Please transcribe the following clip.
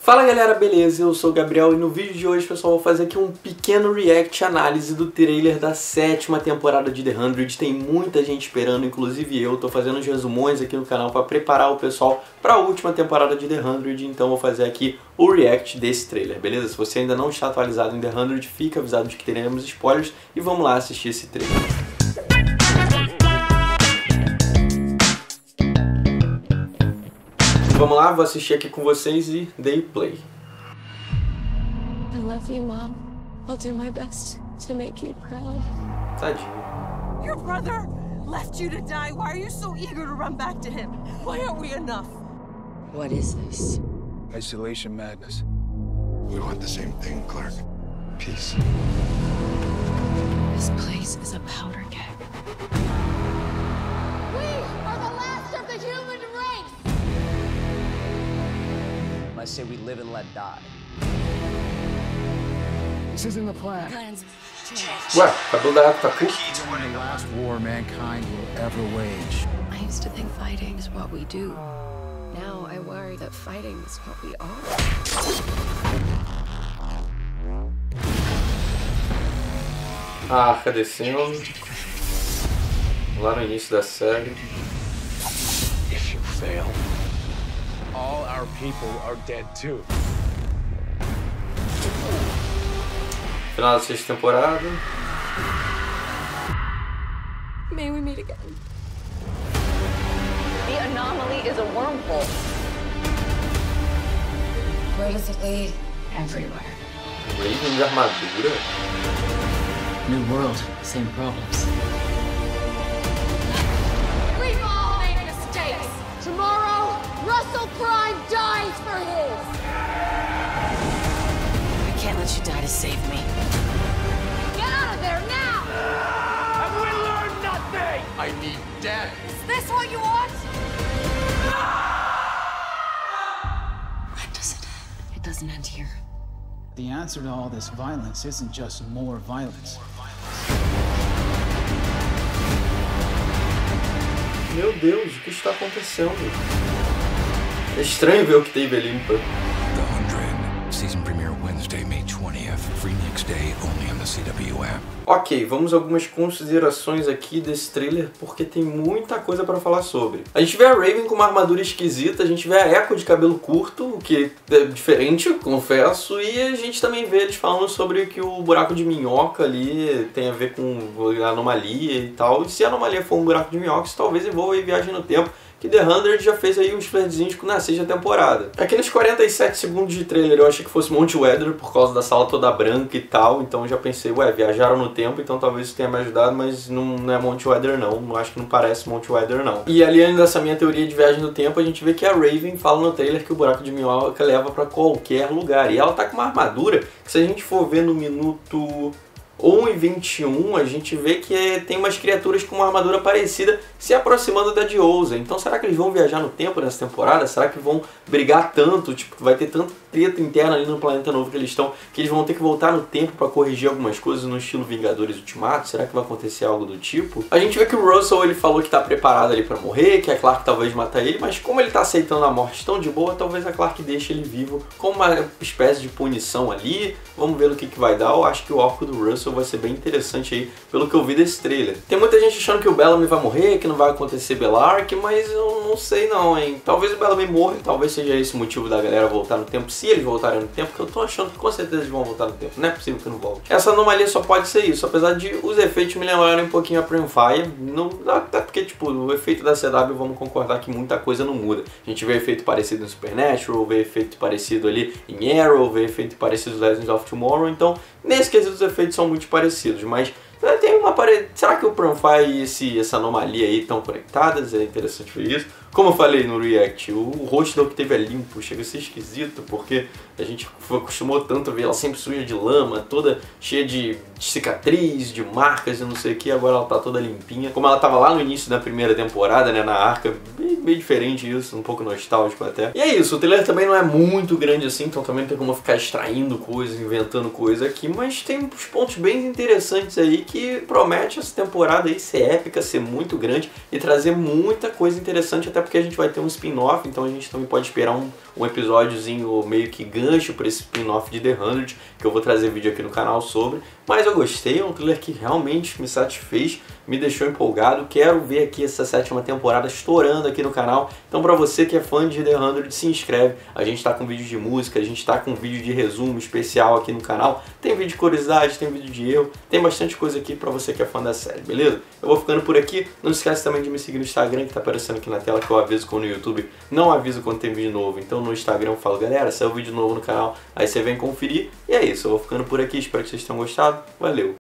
Fala galera, beleza? Eu sou o Gabriel e no vídeo de hoje, pessoal, vou fazer aqui um pequeno react análise do trailer da 7ª temporada de The 100. Tem muita gente esperando, inclusive eu. Tô fazendo uns resumões aqui no canal para preparar o pessoal para a última temporada de The 100, então vou fazer aqui o react desse trailer, beleza? Se você ainda não está atualizado em The 100, fica avisado de que teremos spoilers e vamos lá assistir esse trailer. Vamos lá, vou assistir aqui com vocês e dei play. I love you, Mom. I'll do my best to make you proud. Tadinho. Your brother left you to die. Why are you so eager to run back to him? Why aren't we enough? What is this? Isolation madness. We want the same thing, Clark. Peace. This place is a powder keg. We are the last of the human race! I say we live and let die. This isn't the plan. Ué, o cabelo da Echo tá curto? The last war mankind will ever wage. I used to think fighting is what we do. Now I worry that fighting is what we are. A arca descendo. Lá no início da série. If you fail, all our people are dead too. Final da 6ª temporada. May we meet again. The anomaly is a wormhole. Where does it lead? Everywhere. Raven de armadura. New world, same problems. We've all made mistakes. Tomorrow, Russell Prime dies for his. I can't let you die to save me. Get out of there now! Have we learned nothing? I need death. Is this what you want? When does it end? It doesn't end here. The answer to all this violence isn't just more violence. Meu Deus, o que está acontecendo? É estranho ver o que tem limpa. The 100. Season premiere Wednesday, May 20th. Free next day, only on the CW app. Ok, vamos a algumas considerações aqui desse trailer, porque tem muita coisa pra falar sobre. A gente vê a Raven com uma armadura esquisita, a gente vê a Echo de cabelo curto, o que é diferente, confesso, e a gente também vê eles falando sobre que o buraco de minhoca ali tem a ver com anomalia e tal, e se a anomalia for um buraco de minhoca, isso talvez envolva aí viagem no tempo, que The 100 já fez aí uns flerzinhos na 6ª temporada. Aqui nos 47 segundos de trailer eu achei que fosse Monty Weather por causa da sala toda branca e tal, então já pensei, ué, viajaram no tempo, então talvez isso tenha me ajudado, mas não é Monty Weather não, acho que não parece Monty Weather não. E além dessa minha teoria de viagem no tempo, a gente vê que a Raven fala no trailer que o buraco de minhoca leva pra qualquer lugar, e ela tá com uma armadura que, se a gente for ver no minuto 1:21, a gente vê que tem umas criaturas com uma armadura parecida se aproximando da de Ousa. Então será que eles vão viajar no tempo nessa temporada? Será que vão brigar tanto? Tipo, vai ter tanta treta interna ali no planeta novo que eles estão, que eles vão ter que voltar no tempo para corrigir algumas coisas no estilo Vingadores Ultimato? Será que vai acontecer algo do tipo? A gente vê que o Russell, ele falou que tá preparado ali para morrer, que a Clark talvez mata ele, mas como ele tá aceitando a morte tão de boa, talvez a Clark deixe ele vivo como uma espécie de punição ali. Vamos ver no que vai dar. Eu acho que o arco do Russell vai ser bem interessante aí, pelo que eu vi desse trailer. Tem muita gente achando que o Bellamy vai morrer, que não vai acontecer Bellark, mas eu não sei não, hein. Talvez o Bellamy morra, talvez seja esse o motivo da galera voltar no tempo, se eles voltarem no tempo, porque eu tô achando que com certeza eles vão voltar no tempo. Não é possível que não volte. Essa anomalia só pode ser isso, apesar de os efeitos me lembrarem um pouquinho a Primefire, não, até porque, tipo, o efeito da CW, vamos concordar que muita coisa não muda. A gente vê efeito parecido em Supernatural, vê efeito parecido ali em Arrow, vê efeito parecido em Legends of Tomorrow, então nesse quesito os efeitos são muito parecidos, mas tem uma parede. Será que o Primefire e essa anomalia aí estão conectadas? É interessante ver isso. Como eu falei no React, o rosto da Octavia é limpo, chega a ser esquisito, porque a gente acostumou tanto a ver ela sempre suja de lama, toda cheia de cicatriz, de marcas e não sei o que, agora ela tá toda limpinha. Como ela tava lá no início da primeira temporada, né, na Arca, bem diferente isso, um pouco nostálgico até. E é isso, o trailer também não é muito grande assim, então também não tem como ficar extraindo coisas, inventando coisas aqui, mas tem uns pontos bem interessantes aí que promete essa temporada aí ser épica, ser muito grande e trazer muita coisa interessante até porque a gente vai ter um spin-off, então a gente também pode esperar um episódiozinho meio que gancho para esse spin-off de The 100, que eu vou trazer vídeo aqui no canal sobre. Mas eu gostei, é um trailer que realmente me satisfez, me deixou empolgado. Quero ver aqui essa 7ª temporada estourando aqui no canal. Então pra você que é fã de The 100, se inscreve. A gente tá com vídeo de música, a gente tá com vídeo de resumo especial aqui no canal. Tem vídeo de curiosidade, tem vídeo de erro, tem bastante coisa aqui pra você que é fã da série, beleza? Eu vou ficando por aqui. Não esquece também de me seguir no Instagram, que tá aparecendo aqui na tela, que eu aviso quando no YouTube não aviso quando tem vídeo novo. Então no Instagram eu falo, galera, saiu vídeo novo no canal, aí você vem conferir. E é isso, eu vou ficando por aqui, espero que vocês tenham gostado. Valeu!